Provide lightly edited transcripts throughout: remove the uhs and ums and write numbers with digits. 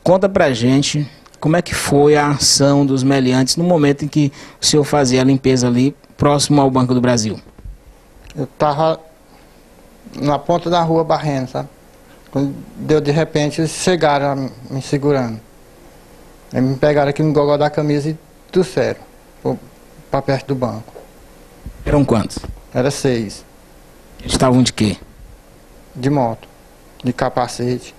Conta pra gente como é que foi a ação dos meliantes no momento em que o senhor fazia a limpeza ali próximo ao Banco do Brasil. Eu tava na ponta da rua barrendo, sabe? Quando deu de repente, eles chegaram me segurando. Aí me pegaram aqui no gogó da camisa e trouxeram para perto do banco. Eram quantos? Era 6, Eles estavam de quê? de moto, de capacete.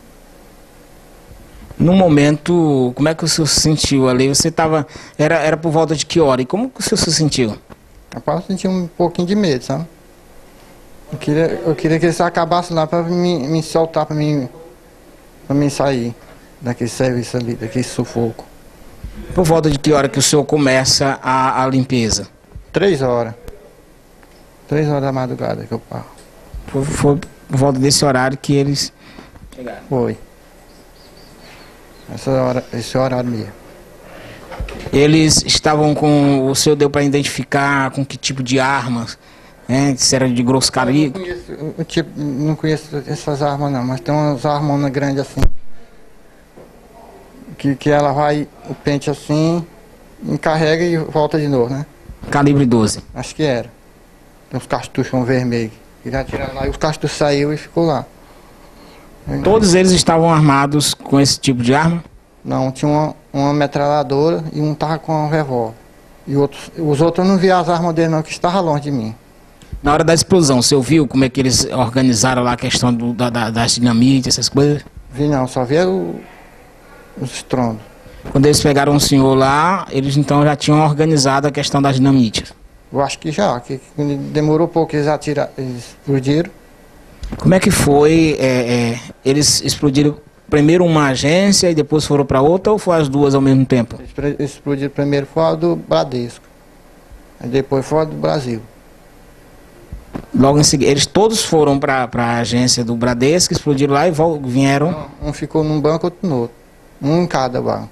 No momento, como é que o senhor se sentiu ali? Você estava... Era por volta de que hora? E como que o senhor se sentiu? Rapaz, eu senti um pouquinho de medo, sabe? Eu queria que eles acabassem lá para me soltar, para mim sair daquele serviço ali, daquele sufoco. Por volta de que hora que o senhor começa a limpeza? 3 horas. 3 horas da madrugada que eu paro. Foi por volta desse horário que eles chegaram. Foi. Esse horário mesmo. Eles estavam com... O senhor deu para identificar com que tipo de armas? Né? Se era de grosso calibre? Não conheço essas armas não, mas tem umas armonas grandes assim. Que ela vai, o pente assim, encarrega e volta de novo, né? Calibre 12. Acho que era. Tem uns cartuchos vermelhos. E já tiraram lá e os cartuchos saiu e ficou lá. Todos eles estavam armados com esse tipo de arma? Não, tinha uma metralhadora e um tava com um revólver. E os outros eu não via as armas dele não, que estavam longe de mim. Na hora da explosão, o senhor viu como é que eles organizaram lá a questão das dinamites, essas coisas? Vi não, só via os estrondos. Quando eles pegaram o senhor lá, eles então já tinham organizado a questão das dinamites. Eu acho que já, que demorou pouco, eles explodiram. Como é que foi? Eles explodiram primeiro uma agência e depois foram para outra, ou foi as duas ao mesmo tempo? Eles explodiram primeiro foi a do Bradesco. Aí depois foi a do Brasil. Logo em seguida, eles todos foram para a agência do Bradesco, explodiram lá e vieram. Um ficou num banco, outro no outro. Um em cada banco.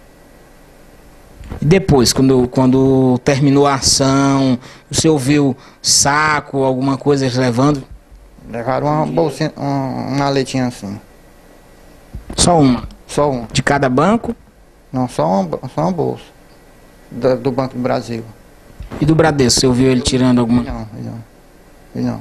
E depois, quando terminou a ação, o senhor viu saco, alguma coisa eles levando? Levaram uma bolsinha, uma maletinha assim. Só uma? Só uma. De cada banco? Não, só uma bolsa. Do Banco do Brasil. E do Bradesco, o senhor viu ele tirando alguma? Não.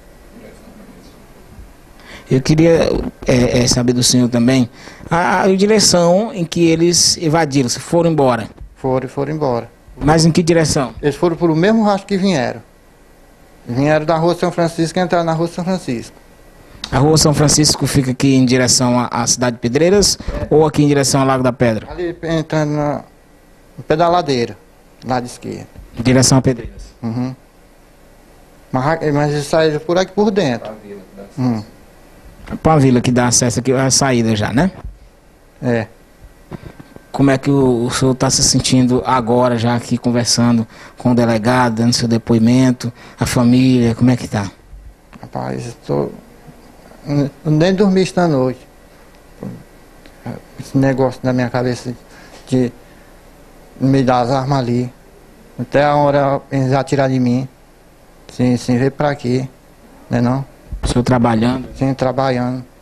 Eu queria saber do senhor também a direção em que eles evadiram, se foram embora. Foram embora. Mas em que direção? Eles foram por o mesmo rastro que vieram. Vieram da Rua São Francisco e entraram na Rua São Francisco. A Rua São Francisco fica aqui em direção à cidade de Pedreiras ou aqui em direção ao Lago da Pedra? Ali entrando no pé da ladeira, lado esquerdo. Em direção a Pedreiras. Uhum. Mas eles saíram por aqui por dentro. Para a vila que dá acesso aqui, a saída já, né? É. Como é que o senhor está se sentindo agora, já aqui conversando com o delegado, dando seu depoimento, a família, como é que está? Rapaz, eu nem dormi esta noite. Esse negócio na minha cabeça de me dar as armas ali. Até a hora eles atiraram de mim. Sem ver pra quê, né não? O senhor trabalhando? Sem trabalhando.